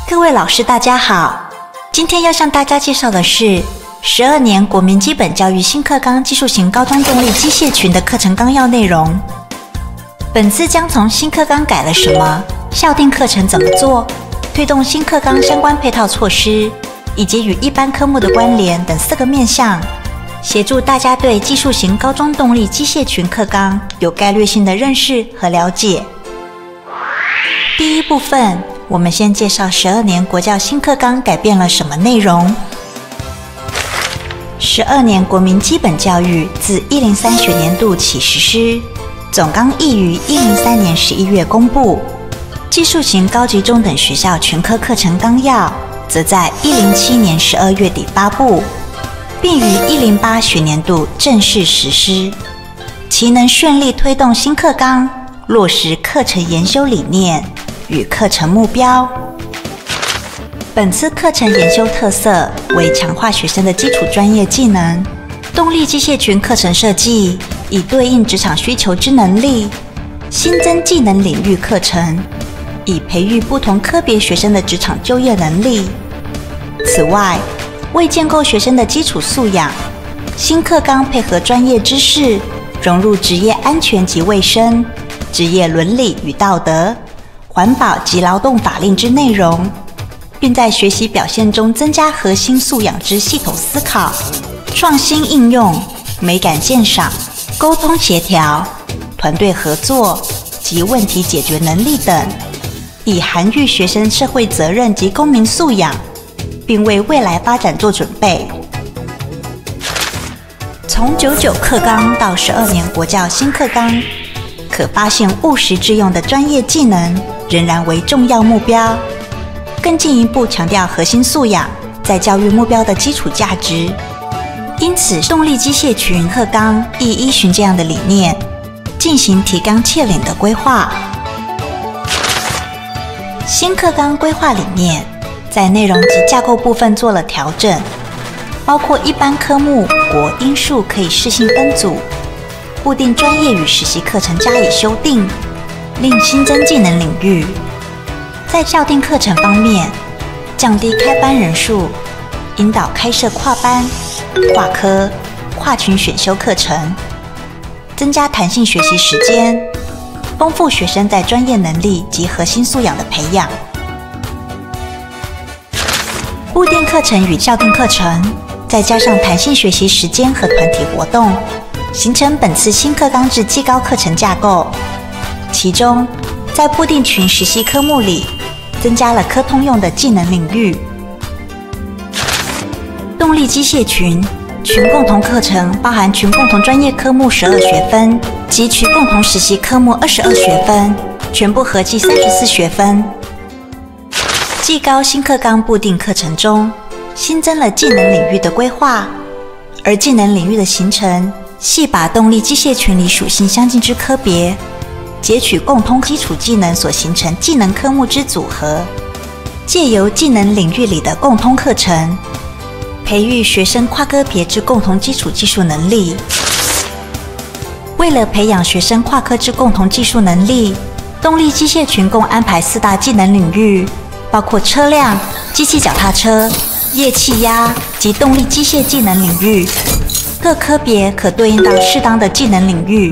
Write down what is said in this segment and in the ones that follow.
各位老师大家好，今天要向大家介绍的是12年国民基本教育新课纲技术型高中动力机械群的课程纲要内容。本次将从新课纲改了什么、校订课程怎么做、推动新课纲相关配套措施，以及与一般科目的关联等4个面向，协助大家对技术型高中动力机械群课纲有概略性的认识和了解。第一部分，我们先介绍12年国教新课纲改变了什么内容。12年国民基本教育自103学年度起实施，总纲亦于103年11月公布。技术型高级中等学校全科课程纲要则在107年12月底发布，并于108学年度正式实施，其能顺利推动新课纲落实课程研修理念与课程目标。本次课程研修特色为强化学生的基础专业技能，动力机械群课程设计以对应职场需求之能力，新增技能领域课程，以培育不同科别学生的职场就业能力。此外，为建构学生的基础素养，新课纲配合专业知识，融入职业安全及卫生、职业伦理与道德、环保及劳动法令之内容，并在学习表现中增加核心素养之系统思考、创新应用、美感鉴赏、沟通协调、团队合作及问题解决能力等，以涵育学生社会责任及公民素养，并为未来发展做准备。从99课纲到12年国教新课纲，可发现务实致用的专业技能仍然为重要目标，更进一步强调核心素养在教育目标的基础价值。因此，动力机械群课纲亦依循这样的理念，进行提纲挈领的规划。新课纲规划理念在内容及架构部分做了调整，包括一般科目国英数可以适性分组，固定专业与实习课程加以修订，另新增技能领域。在校订课程方面，降低开班人数，引导开设跨班、跨科、跨群选修课程，增加弹性学习时间，丰富学生在专业能力及核心素养的培养。固定课程与校订课程，再加上弹性学习时间和团体活动，形成本次新课纲制技高课程架构。其中，在固定群实习科目里，增加了科通用的技能领域。动力机械群共同课程包含群共同专业科目12学分及群共同实习科目22学分，全部合计34学分。技高新课纲固定课程中，新增了技能领域的规划，而技能领域的形成，系把动力机械群里属性相近之科别，截取共通基础技能所形成技能科目之组合，借由技能领域里的共通课程，培育学生跨科别之共同基础技术能力。为了培养学生跨科之共同技术能力，动力机械群共安排4大技能领域，包括车辆、机器脚踏车、液气压及动力机械技能领域，各科别可对应到适当的技能领域。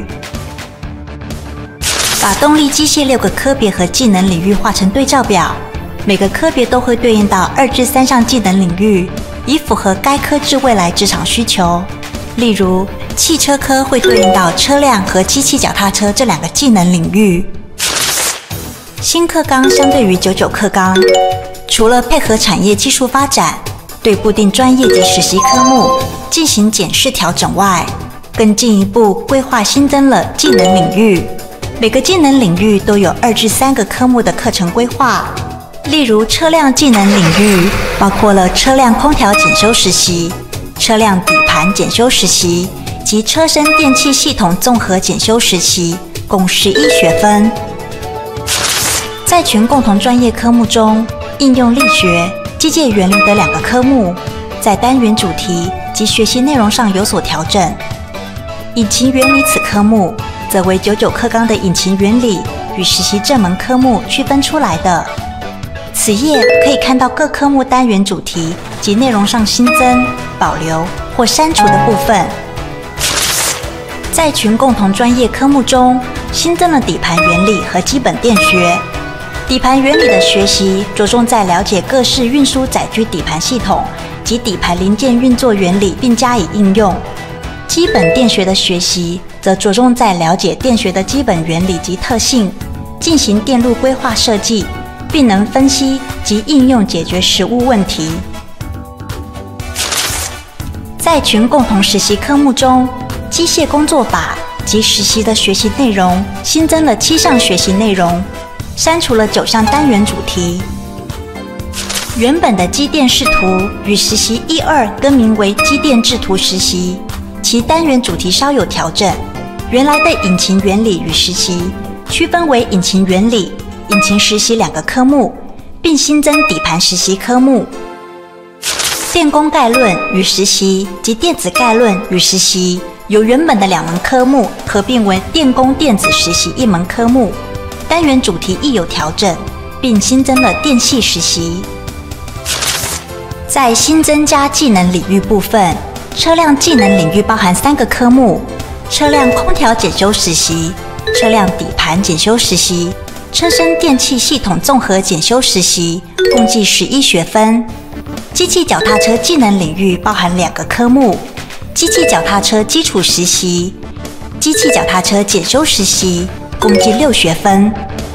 把动力机械6个科别和技能领域画成对照表，每个科别都会对应到2至3项技能领域，以符合该科至未来职场需求。例如，汽车科会对应到车辆和机器脚踏车这2个技能领域。新课纲相对于99课纲，除了配合产业技术发展，对固定专业及实习科目进行检视调整外，更进一步规划新增了技能领域。每个技能领域都有2至3个科目的课程规划。例如，车辆技能领域包括了车辆空调检修实习、车辆底盘检修实习及车身电气系统综合检修实习，共11学分。在群共同专业科目中，应用力学、机械原理等2个科目，在单元主题及学习内容上有所调整。引擎原理此科目，则为99课纲的引擎原理与实习这门科目区分出来的。 此页可以看到各科目单元主题及内容上新增、保留或删除的部分。在群共同专业科目中，新增了底盘原理和基本电学。底盘原理的学习着重在了解各式运输载具底盘系统及底盘零件运作原理，并加以应用。基本电学的学习则着重在了解电学的基本原理及特性，进行电路规划设计，并能分析及应用解决实务问题。在群共同实习科目中，机械工作法及实习的学习内容新增了7项学习内容，删除了9项单元主题。原本的机电视图与实习1、2更名为机电制图实习，其单元主题稍有调整。原来的引擎原理与实习区分为引擎原理、引擎实习2个科目，并新增底盘实习科目。电工概论与实习及电子概论与实习由原本的2门科目合并为电工电子实习1门科目，单元主题亦有调整，并新增了电系实习。在新增加技能领域部分，车辆技能领域包含3个科目：车辆空调检修实习、车辆底盘检修实习、车身电气系统综合检修实习，共计11学分。机器脚踏车技能领域包含2个科目：机器脚踏车基础实习、机器脚踏车检修实习，共计6学分。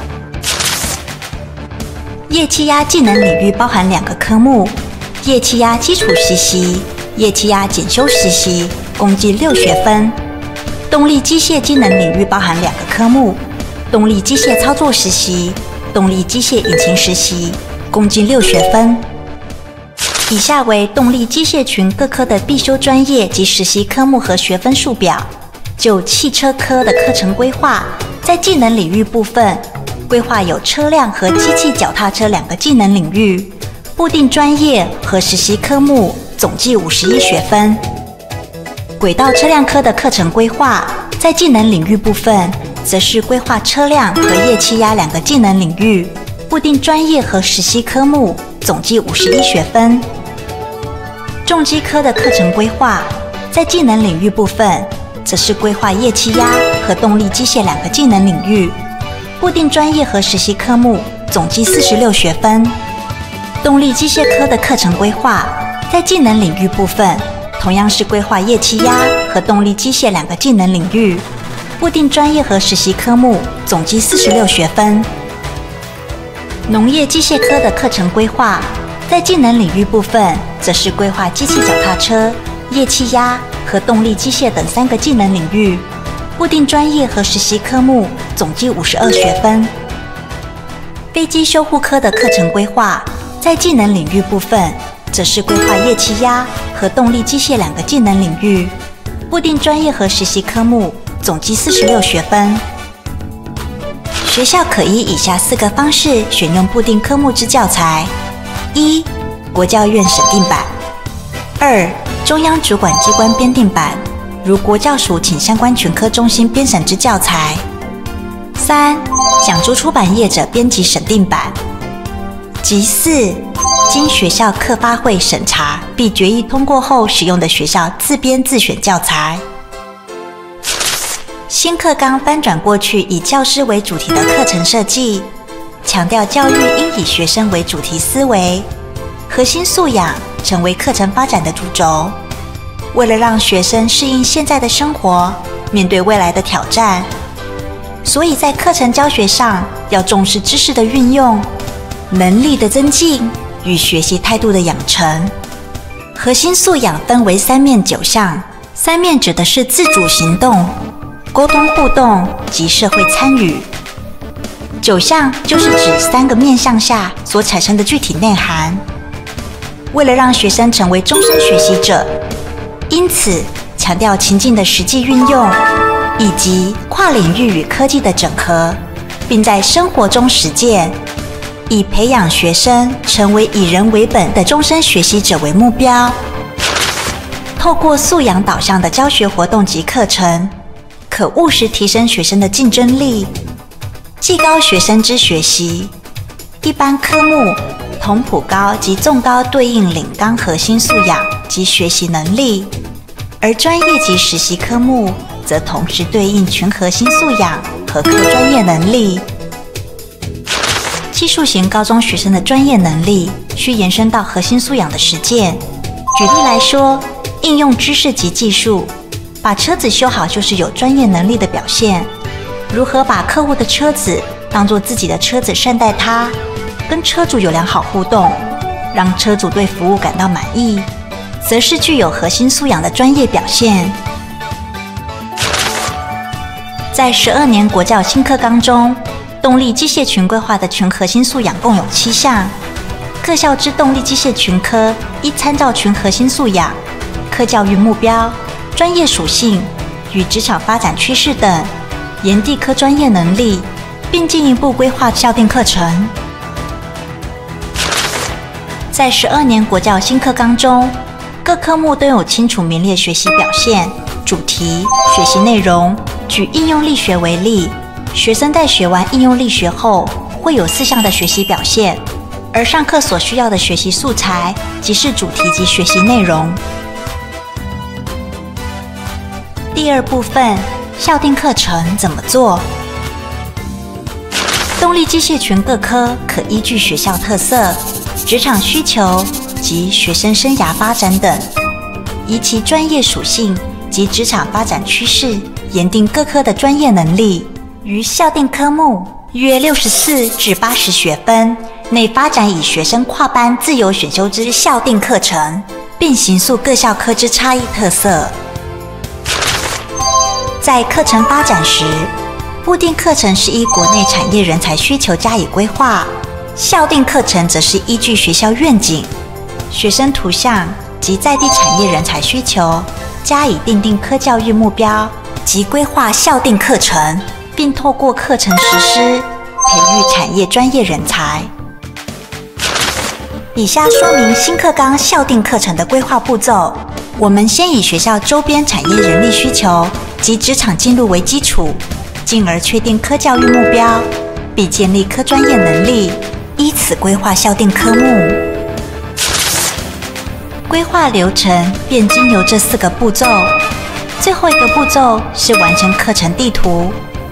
液气压技能领域包含2个科目：液气压基础实习、液气压检修实习，共计6学分。动力机械机能领域包含2个科目：动力机械操作实习、动力机械引擎实习，共计6学分。以下为动力机械群各科的必修专业及实习科目和学分数表。就汽车科的课程规划，在技能领域部分，规划有车辆和机器脚踏车2个技能领域，固定专业和实习科目总计51学分。轨道车辆科的课程规划，在技能领域部分，则是规划车辆和液气压2个技能领域，固定专业和实习科目总计51学分。重机科的课程规划，在技能领域部分，则是规划液气压和动力机械2个技能领域，固定专业和实习科目总计46学分。动力机械科的课程规划，在技能领域部分，同样是规划液气压和动力机械2个技能领域，固定专业和实习科目总计46学分。农业机械科的课程规划，在技能领域部分，则是规划机器脚踏车、液气压和动力机械等3个技能领域，固定专业和实习科目总计52学分。飞机修护科的课程规划，在技能领域部分，则是规划液气压和动力机械2个技能领域，固定专业和实习科目总计46学分。学校可依以下4个方式选用固定科目之教材：1、国教院审定版；2、中央主管机关编定版，如国教署请相关群科中心编审之教材；3、想诸出版业者编辑审定版；及4、经学校课发会审查并决议通过后使用的学校自编自选教材。新课纲翻转过去以教师为主题的课程设计，强调教育应以学生为主题思维，核心素养成为课程发展的主轴。为了让学生适应现在的生活，面对未来的挑战，所以在课程教学上要重视知识的运用、能力的增进与学习态度的养成。核心素养分为3面9项，3面指的是自主行动、沟通互动及社会参与，9项就是指3个面向下所产生的具体内涵。为了让学生成为终身学习者，因此强调情境的实际运用，以及跨领域与科技的整合，并在生活中实践，以培养学生成为以人为本的终身学习者为目标。透过素养导向的教学活动及课程，可务实提升学生的竞争力，技高学生之学习。一般科目同普高及纵高对应领纲核心素养及学习能力，而专业及实习科目则同时对应群核心素养和科专业能力。技术型高中学生的专业能力需延伸到核心素养的实践。举例来说，应用知识及技术，把车子修好就是有专业能力的表现。如何把客户的车子当作自己的车子善待它，跟车主有良好互动，让车主对服务感到满意，则是具有核心素养的专业表现。在12年国教新课纲中，动力机械群规划的群核心素养共有7项。各校之动力机械群科依参照群核心素养、科教育目标、专业属性与职场发展趋势等，研递科专业能力，并进一步规划校订课程。在12年国教新课纲中，各科目都有清楚明列学习表现、主题、学习内容。举应用力学为例，学生在学完应用力学后，会有4项的学习表现，而上课所需要的学习素材即是主题及学习内容。第二部分，校订课程怎么做？动力机械群各科可依据学校特色、职场需求及学生生涯发展等，依其专业属性及职场发展趋势，研定各科的专业能力，于校订科目约64至80学分内发展以学生跨班自由选修之校订课程，并形塑各校科之差异特色。在课程发展时，部定课程是依国内产业人才需求加以规划，校订课程则是依据学校愿景、学生图像及在地产业人才需求，加以订定科教育目标及规划校订课程，并透过课程实施培育产业专业人才。以下说明新课纲校订课程的规划步骤。我们先以学校周边产业人力需求及职场进入为基础，进而确定科教育目标，并建立科专业能力，依此规划校订科目。规划流程便经由这4个步骤。最后一个步骤是完成课程地图。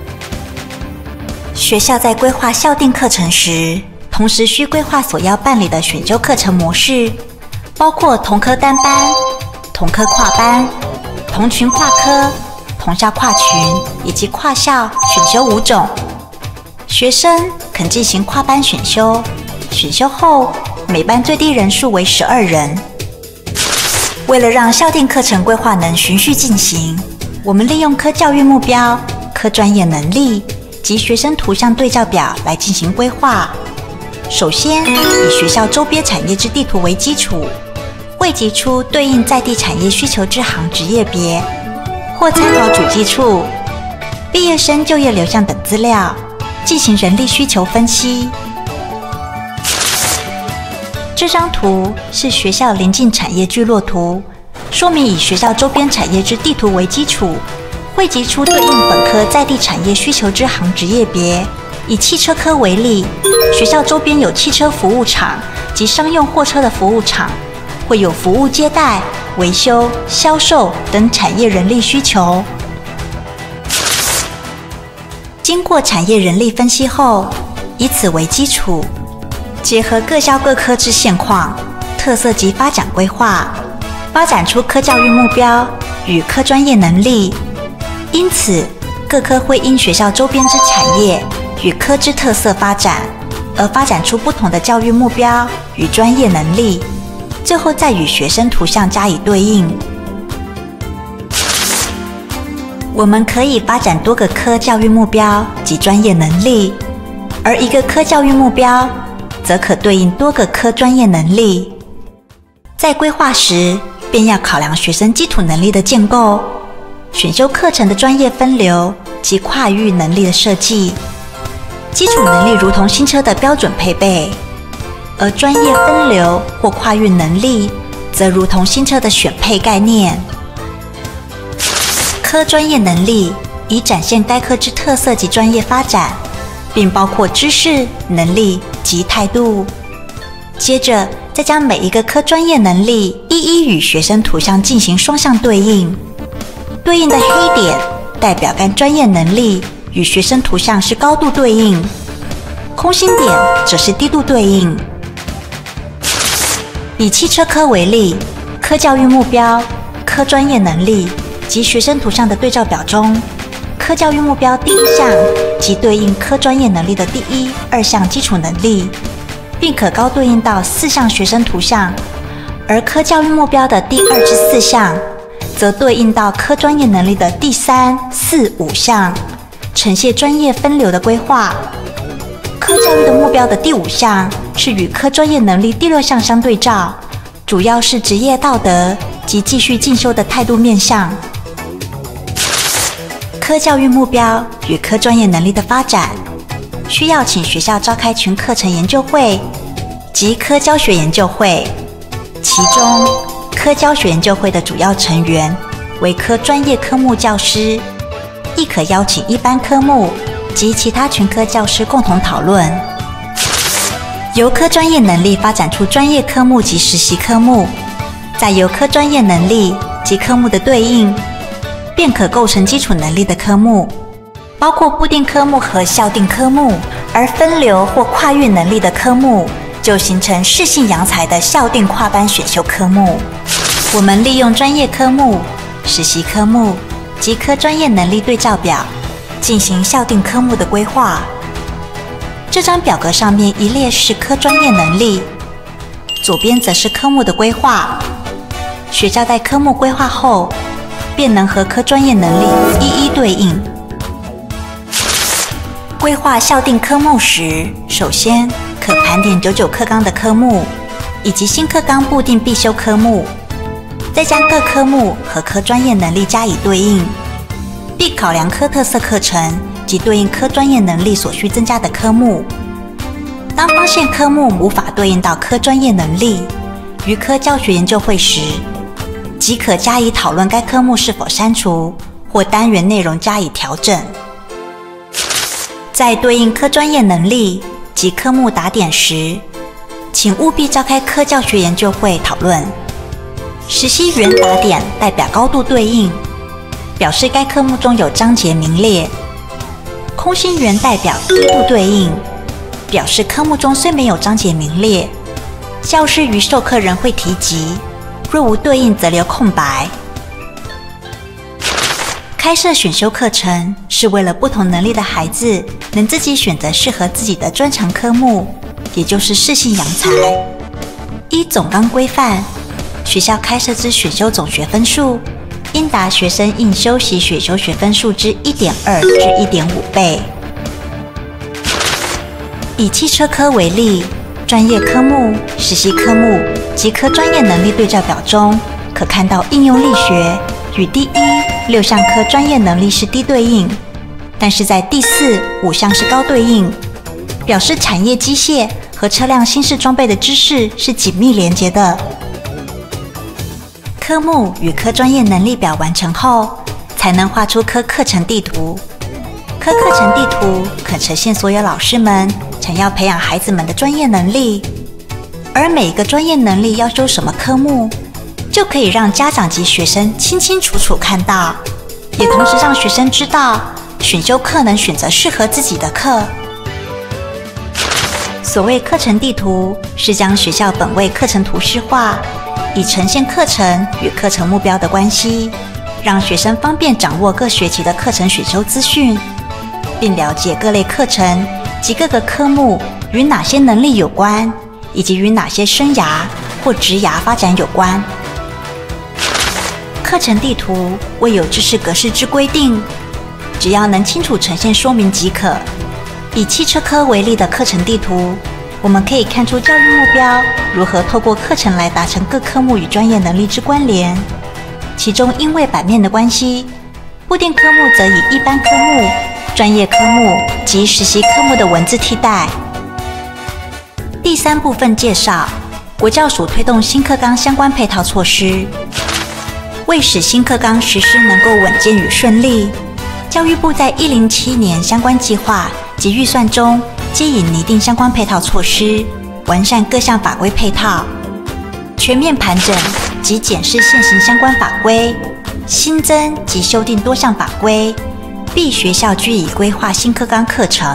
学校在规划校订课程时，同时需规划所要办理的选修课程模式，包括同科单班、同科跨班、同群跨科、同校跨群以及跨校选修5种。学生肯进行跨班选修，选修后每班最低人数为12人。为了让校订课程规划能循序进行，我们利用科教育目标、科专业能力及学生图像对照表来进行规划。首先，以学校周边产业之地图为基础，汇集出对应在地产业需求之行职业别，或参考主计处、毕业生就业流向等资料，进行人力需求分析。这张图是学校邻近产业聚落图，说明以学校周边产业之地图为基础，汇集出对应本科在地产业需求之行职业别。以汽车科为例，学校周边有汽车服务厂及商用货车的服务厂，会有服务接待、维修、销售等产业人力需求。经过产业人力分析后，以此为基础，结合各校各科之现况、特色及发展规划，发展出科教育目标与科专业能力。因此，各科会因学校周边之产业与科之特色发展，而发展出不同的教育目标与专业能力，最后再与学生图像加以对应。我们可以发展多个科教育目标及专业能力，而一个科教育目标则可对应多个科专业能力。在规划时，便要考量学生基础能力的建构、选修课程的专业分流及跨域能力的设计。基础能力如同新车的标准配备，而专业分流或跨域能力则如同新车的选配概念。科专业能力以展现该科之特色及专业发展，并包括知识、能力及态度。 接着再将每一个科专业能力一一与学生图像进行双向对应，对应的黑点代表该专业能力与学生图像是高度对应，空心点则是低度对应。以汽车科为例，科教育目标、科专业能力及学生图像的对照表中，科教育目标第一项即对应科专业能力的第一、二项基础能力，并可高对应到4项学生图像，而科教育目标的第2至4项则对应到科专业能力的第3、4、5项，呈现专业分流的规划。科教育的目标的第5项是与科专业能力第6项相对照，主要是职业道德及继续进修的态度面向。科教育目标与科专业能力的发展，需要请学校召开群课程研究会及科教学研究会，其中科教学研究会的主要成员为科专业科目教师，亦可邀请一般科目及其他群科教师共同讨论，由科专业能力发展出专业科目及实习科目，再由科专业能力及科目的对应，便可构成基础能力的科目，包括固定科目和校定科目，而分流或跨越能力的科目就形成适性扬才的校定跨班选修科目。我们利用专业科目、实习科目及科专业能力对照表进行校定科目的规划。这张表格上面一列是科专业能力，左边则是科目的规划。学校在科目规划后，便能和科专业能力一一对应。规划校定科目时，首先可盘点99课纲的科目以及新课纲固定必修科目，再将各科目和科专业能力加以对应，并考量科特色课程及对应科专业能力所需增加的科目。当发现科目无法对应到科专业能力，于科教学研究会时，即可加以讨论该科目是否删除或单元内容加以调整。在对应科专业能力及科目打点时，请务必召开科教学研究会讨论。实习圆打点代表高度对应，表示该科目中有章节名列；空心圆代表低度对应，表示科目中虽没有章节名列，教师与授课人会提及，若无对应则留空白。开设选修课程是为了不同能力的孩子能自己选择适合自己的专长科目，也就是适性扬才。依总纲规范，学校开设之选修总学分数应达学生应修习选修学分数之 1.2 至 1.5 倍。以汽车科为例，专业科目、实习科目及科专业能力对照表中，可看到应用力学与第1、6项科专业能力是低对应，但是在第4、5项是高对应，表示产业机械和车辆新式装备的知识是紧密连结的。科目与科专业能力表完成后，才能画出科课程地图。科课程地图可呈现所有老师们想要培养孩子们的专业能力，而每一个专业能力要修什么科目，就可以让家长及学生清清楚楚看到，也同时让学生知道选修课能选择适合自己的课。所谓课程地图，是将学校本位课程图示化，以呈现课程与课程目标的关系，让学生方便掌握各学期的课程选修资讯，并了解各类课程及各个科目与哪些能力有关，以及与哪些生涯或职涯发展有关。课程地图未有知识格式之规定，只要能清楚呈现说明即可。以汽车科为例的课程地图，我们可以看出教育目标如何透过课程来达成各科目与专业能力之关联。其中因为版面的关系，固定科目则以一般科目、专业科目及实习科目的文字替代。第3部分介绍国教署推动新课纲相关配套措施。为使新课纲实施能够稳健与顺利，教育部在107年相关计划及预算中皆已拟定相关配套措施， 完善各项法规配套，全面盘整及检视现行相关法规，新增及修订多项法规，并学校据以规划新课纲课程。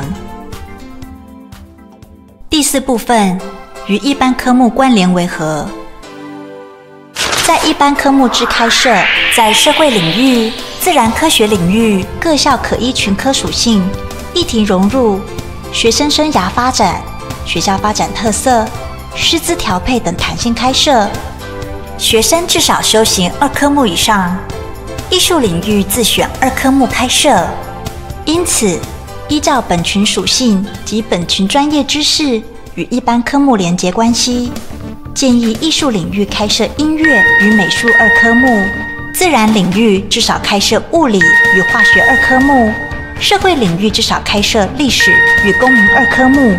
第4部分与一般科目关联为何？在一般科目之开设，在社会领域、自然科学领域，各校可依群科属性、议题融入、学生生涯发展、学校发展特色、师资调配等弹性开设。学生至少修行2科目以上，艺术领域自选2科目开设。因此，依照本群属性及本群专业知识与一般科目连结关系，建议艺术领域开设音乐与美术2科目，自然领域至少开设物理与化学2科目，社会领域至少开设历史与公民2科目。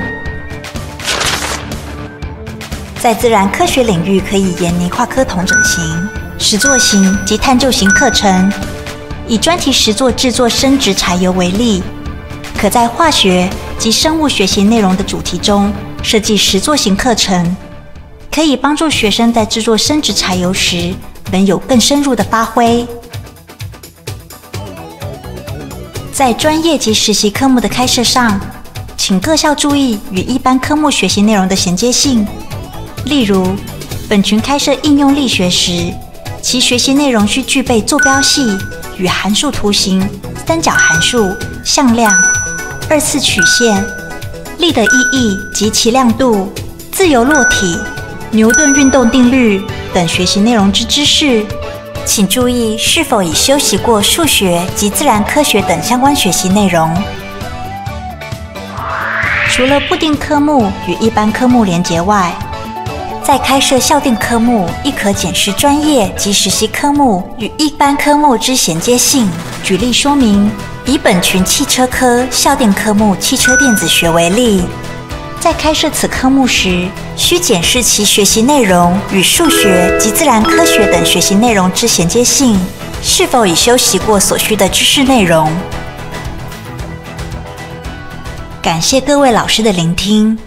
在自然科学领域，可以研拟跨科统整型、实作型及探究型课程。以专题实作制作生质柴油为例，可在化学及生物学习内容的主题中设计实作型课程，可以帮助学生在制作生质柴油时能有更深入的发挥。在专业及实习科目的开设上，请各校注意与一般科目学习内容的衔接性。例如，本群开设应用力学时，其学习内容需具备坐标系与函数图形、三角函数、向量、2次曲线、力的意义及其亮度、自由落体、牛顿运动定律等学习内容之知识。请注意是否已修习过数学及自然科学等相关学习内容。除了固定科目与一般科目连结外，在开设校定科目，亦可检视专业及实习科目与一般科目之衔接性。举例说明，以本群汽车科校定科目汽车电子学为例，在开设此科目时，需检视其学习内容与数学及自然科学等学习内容之衔接性，是否已修习过所需的知识内容。感谢各位老师的聆听。